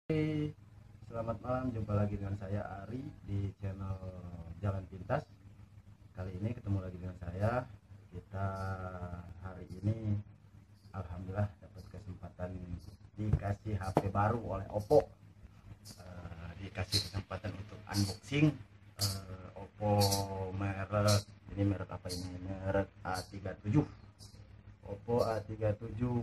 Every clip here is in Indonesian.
Oke, selamat malam. Jumpa lagi dengan saya Ari di channel Jalan Pintas. Kali ini ketemu lagi dengan saya. Kita hari ini alhamdulillah dapat kesempatan dikasih HP baru oleh Oppo. Dikasih kesempatan untuk unboxing Oppo merek ini, merek apa ini? Merek A37. Oppo A37.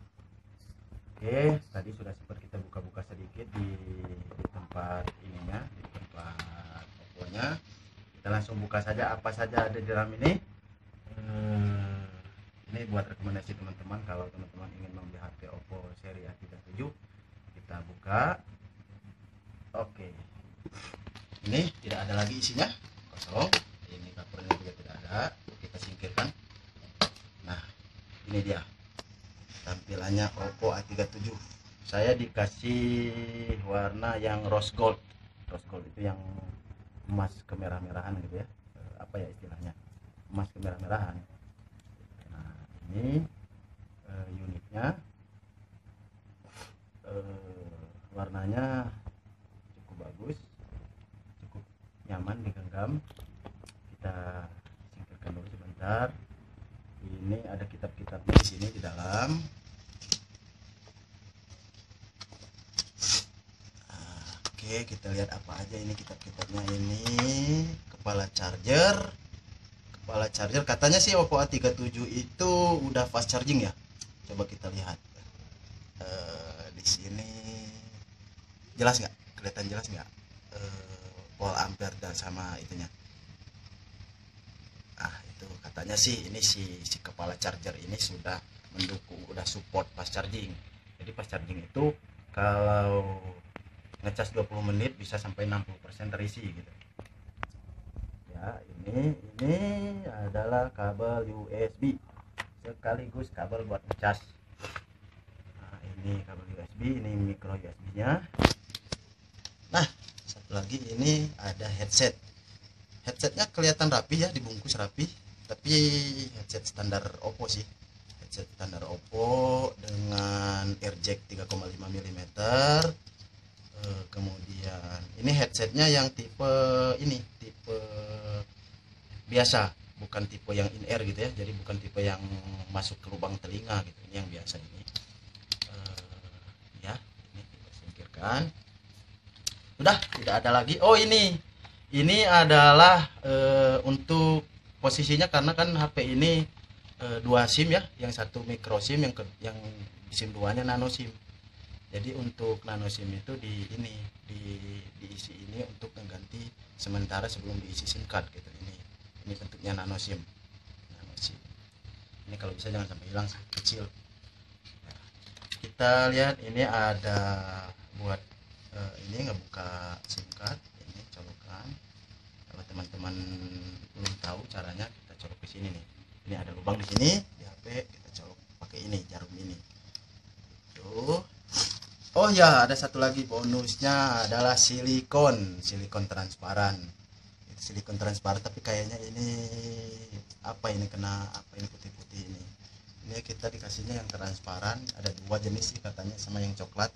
Oke, tadi sudah sempat kita buka-buka sedikit di tempat ininya, di tempat Oppo-nya. Kita langsung buka saja apa saja ada di dalam ini. Ini buat rekomendasi teman-teman, kalau teman-teman ingin membeli HP Oppo seri A37, kita buka. Oke, ini tidak ada lagi isinya, kosong. Ini covernya juga tidak ada, kita singkirkan. Nah, ini dia tampilannya Oppo A37. Saya dikasih warna yang rose gold. Rose gold itu yang emas kemerah-merahan gitu ya. Apa ya istilahnya? Emas kemerah-merahan. Nah, ini unitnya warnanya cukup bagus, cukup nyaman digenggam. Kita singkirkan dulu sebentar. Ini ada kitab-kitabnya di sini di dalam. Oke, kita lihat apa aja ini kitab-kitabnya. Ini kepala charger katanya sih Oppo A37 itu udah fast charging ya. Coba kita lihat di sini jelas nggak, kelihatan jelas nggak volt ampere dan sama itunya. Itu katanya sih ini si kepala charger ini sudah mendukung, udah support fast charging. Jadi fast charging itu kalau ngecas 20 menit bisa sampai 60% terisi gitu ya. Ini adalah kabel USB sekaligus kabel buat ngecas. Nah, ini kabel USB, ini micro USB nya. Nah, satu lagi ini ada headsetnya kelihatan rapi ya, dibungkus rapi, tapi headset standar Oppo sih, headset standar Oppo dengan air jack 3,5 mm. Kemudian ini headsetnya yang tipe biasa, bukan tipe yang in ear gitu ya, jadi bukan tipe yang masuk ke lubang telinga gitu. Ini yang biasa ini. Ya, ini kita singkirkan. Udah tidak ada lagi. Oh, ini adalah untuk posisinya, karena kan HP ini dua SIM ya, yang satu micro SIM, yang SIM 2 nya nano SIM. Jadi untuk nano SIM itu diisi ini untuk mengganti sementara sebelum diisi SIM card gitu. Ini bentuknya nano SIM. Ini kalau bisa jangan sampai hilang, kecil. Kita lihat ini ada buat ini ngebuka SIM card. Ini colokan. Kalau teman-teman belum tahu caranya, kita colok ke sini nih. Ini ada lubang di sini di HP, kita colok pakai ini, jarum ini. Tuh. Oh ya, ada satu lagi bonusnya adalah silikon transparan. Silikon transparan, tapi kayaknya ini kena apa ini putih-putih ini. Ini kita dikasihnya yang transparan, ada dua jenis sih katanya, sama yang coklat.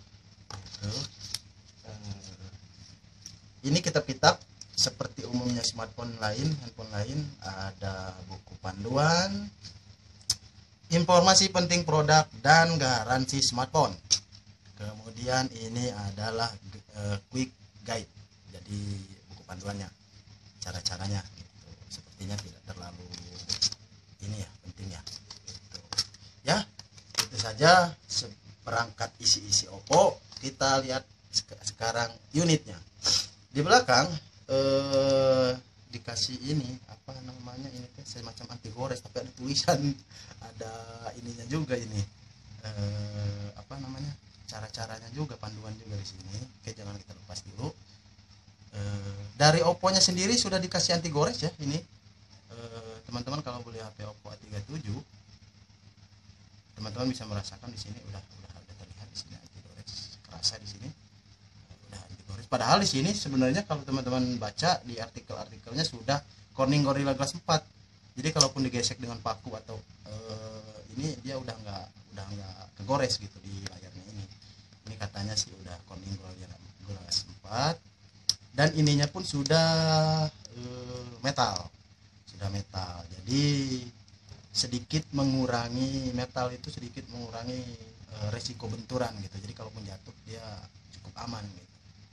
Ini kitab-kitab seperti umumnya smartphone lain, handphone lain, ada buku panduan, informasi penting produk, dan garansi smartphone. Kemudian ini adalah quick guide, jadi buku panduannya, cara-caranya gitu. Sepertinya tidak terlalu ini ya, penting ya gitu. Ya, itu saja seperangkat isi-isi Oppo. Kita lihat sekarang unitnya. Di belakang dikasih ini apa namanya, ini semacam anti gores, tapi ada tulisan, ada ininya juga ini apa namanya, cara-caranya juga, panduan juga di sini. Oke, jangan kita lepas dulu. Dari Oppo-nya sendiri sudah dikasih anti gores ya ini. Teman-teman kalau beli HP Oppo A37, teman-teman bisa merasakan di sini udah ada terlihat di sini anti gores, kerasa di sini udah anti gores. Padahal di sini sebenarnya kalau teman-teman baca di artikel-artikelnya sudah Corning Gorilla Glass 4. Jadi kalaupun digesek dengan paku atau ini dia udah nggak kegores gitu di layarnya ini. Ini ini katanya sih udah Corning Gorilla 4, dan ininya pun sudah metal, jadi sedikit mengurangi, metal itu sedikit mengurangi resiko benturan gitu, jadi kalaupun jatuh dia cukup aman gitu.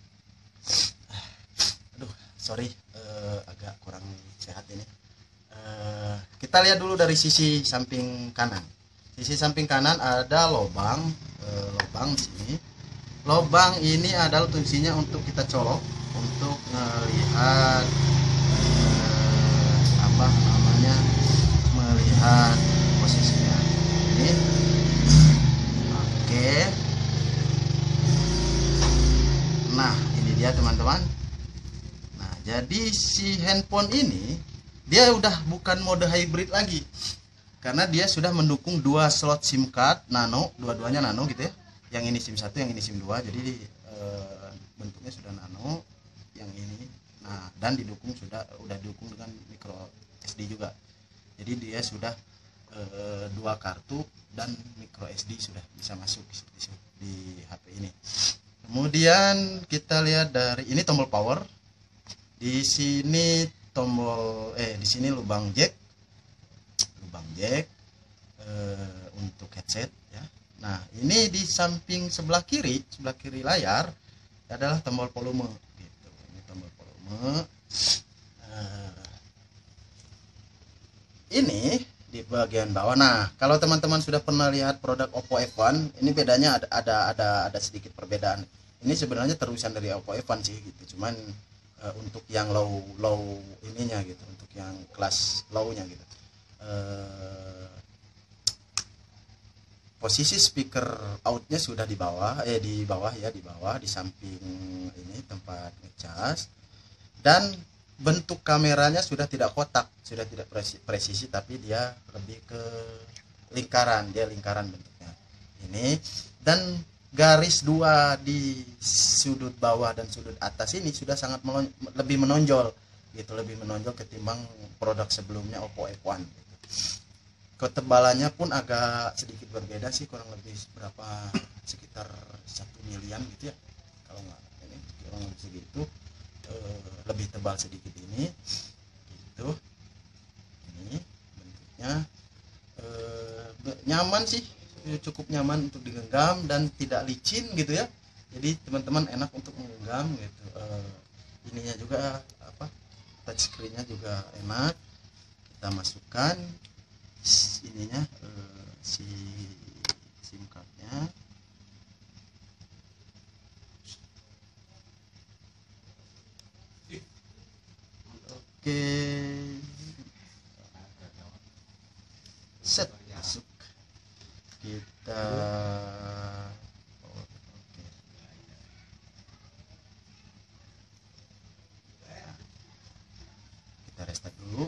Aduh sorry, agak kurang sehat ini. Kita lihat dulu dari sisi samping kanan. Sisi samping kanan ada lubang, lubang sini. Lubang ini adalah fungsinya untuk kita colok untuk melihat apa namanya, melihat posisinya ini. Oke, nah ini dia teman-teman. Nah jadi si handphone ini dia udah bukan mode hybrid lagi, karena dia sudah mendukung 2 slot SIM card nano, dua-duanya nano gitu ya. Yang ini SIM 1, yang ini SIM 2, jadi bentuknya sudah nano yang ini. Nah dan udah didukung dengan micro SD juga, jadi dia sudah 2 kartu dan micro SD sudah bisa masuk di HP ini. Kemudian kita lihat dari ini tombol power, di sini di sini lubang jack untuk headset ya. Nah ini di samping sebelah kiri layar adalah tombol volume gitu. Ini tombol volume. Ini di bagian bawah. Nah kalau teman-teman sudah pernah lihat produk Oppo F1, ini bedanya ada sedikit perbedaan. Ini sebenarnya terusan dari Oppo F1 sih gitu, cuman untuk yang low ininya gitu, untuk yang kelas low-nya gitu. Posisi speaker outnya sudah di bawah di samping ini tempat ngecas, dan bentuk kameranya sudah tidak kotak, sudah tidak presisi, tapi dia lebih ke lingkaran, bentuknya ini. Dan garis 2 di sudut bawah dan sudut atas ini sudah sangat lebih menonjol gitu, lebih menonjol ketimbang produk sebelumnya Oppo F1 gitu. Ketebalannya pun agak sedikit berbeda sih, kurang lebih berapa, sekitar 1 milian gitu ya, kalau nggak ini kurang lebih segitu, lebih tebal sedikit ini gitu. Ini bentuknya nyaman sih, cukup nyaman untuk digenggam dan tidak licin gitu ya, jadi teman-teman enak untuk menggenggam gitu. Ininya juga apa, touchscreen-nya juga enak. Kita masukkan ininya si SIM card-nya. Oke, set, masuk. Kita restart dulu.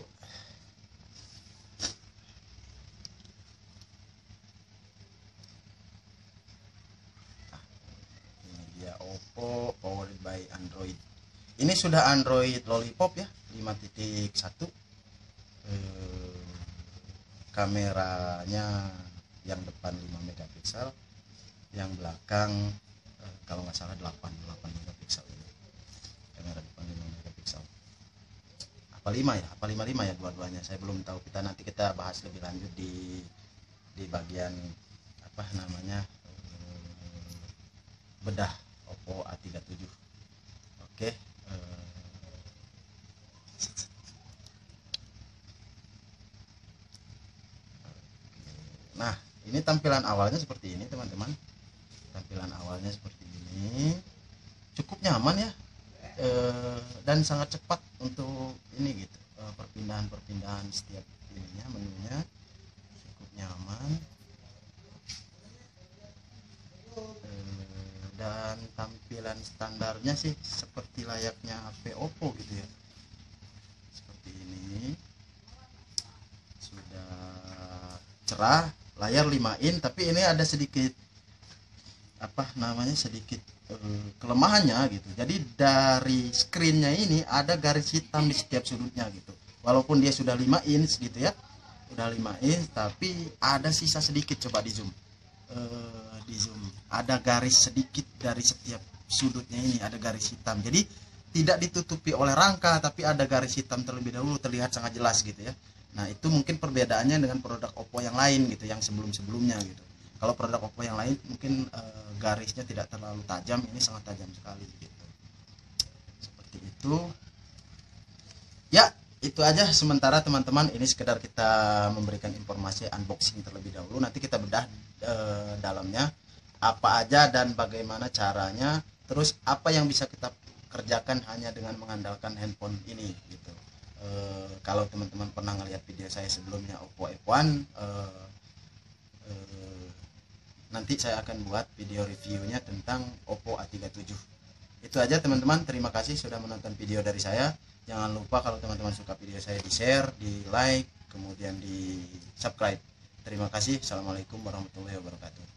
Ini dia Oppo powered by Android. Ini sudah Android Lollipop ya, 5.1. Kameranya yang depan 5 megapiksel, yang belakang kalau nggak salah 8 megapiksel ini. Kamera depan 5 megapiksel. Apa 5 ya? Apa 55 ya dua-duanya? Saya belum tahu. Nanti kita bahas lebih lanjut di bagian apa namanya, bedah Oppo A37. Oke. Nah, ini tampilan awalnya seperti ini, teman-teman. Tampilan awalnya seperti ini. Cukup nyaman ya. Dan sangat cepat untuk ini gitu. Perpindahan setiap ininya, menunya cukup nyaman. Dan tampilan standarnya sih seperti layaknya HP Oppo gitu ya. Seperti ini. Sudah cerah, layar 5 in, tapi ini ada sedikit apa namanya, sedikit kelemahannya gitu. Jadi dari screennya ini ada garis hitam di setiap sudutnya gitu. Walaupun dia sudah 5 inch gitu ya, udah 5 inch, tapi ada sisa sedikit. Coba di zoom, ada garis sedikit dari setiap sudutnya ini, ada garis hitam. Jadi tidak ditutupi oleh rangka, tapi ada garis hitam terlebih dahulu, terlihat sangat jelas gitu ya. Nah itu mungkin perbedaannya dengan produk Oppo yang lain gitu, yang sebelum-sebelumnya gitu. Kalau produk Oppo yang lain mungkin garisnya tidak terlalu tajam, ini sangat tajam sekali gitu. Seperti itu. Ya, itu aja sementara teman-teman. Ini sekedar kita memberikan informasi unboxing terlebih dahulu. Nanti kita bedah dalamnya apa aja dan bagaimana caranya. Terus apa yang bisa kita kerjakan hanya dengan mengandalkan handphone ini gitu. Kalau teman-teman pernah ngelihat video saya sebelumnya Oppo F1, nanti saya akan buat video reviewnya tentang Oppo A37. Itu aja teman-teman, terima kasih sudah menonton video dari saya. Jangan lupa kalau teman-teman suka video saya di share, di like, kemudian di subscribe. Terima kasih. Assalamualaikum warahmatullahi wabarakatuh.